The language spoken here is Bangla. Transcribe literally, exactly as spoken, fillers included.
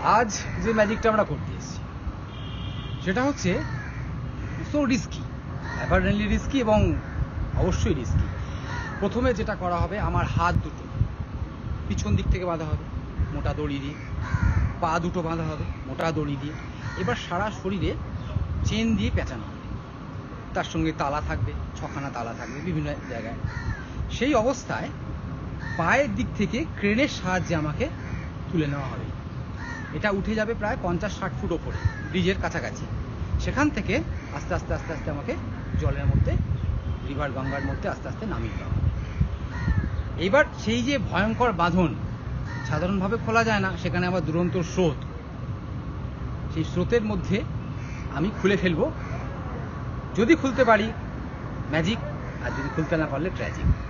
আজ যে ম্যাজিকটা আমরা করতে এসেছি সেটা হচ্ছে সো রিস্কি, অ্যাপারেন্টলি রিস্কি এবং অবশ্যই রিস্কি। প্রথমে যেটা করা হবে, আমার হাত দুটো পিছন দিক থেকে বাঁধা হবে মোটা দড়ি দিয়ে, পা দুটো বাঁধা হবে মোটা দড়ি দিয়ে। এবার সারা শরীরে চেন দিয়ে পেঁচানো হবে, তার সঙ্গে তালা থাকবে, ছখানা তালা থাকবে বিভিন্ন জায়গায়। সেই অবস্থায় পায়ের দিক থেকে ক্রেনের সাহায্যে আমাকে তুলে নেওয়া হবে। এটা উঠে যাবে প্রায় পঞ্চাশ ষাট ফুট ওপরে, ব্রিজের কাছাকাছি। সেখান থেকে আস্তে আস্তে আস্তে আস্তে আমাকে জলের মধ্যে, রিভার গঙ্গার মধ্যে আস্তে আস্তে নামিয়ে দেওয়া হবে। এইবার সেই যে ভয়ঙ্কর বাঁধন সাধারণভাবে খোলা যায় না, সেখানে আবার দুরন্ত স্রোত, সেই স্রোতের মধ্যে আমি খুলে ফেলবো। যদি খুলতে পারি ম্যাজিক, আর যদি খুলতে না পারলে ট্র্যাজিক।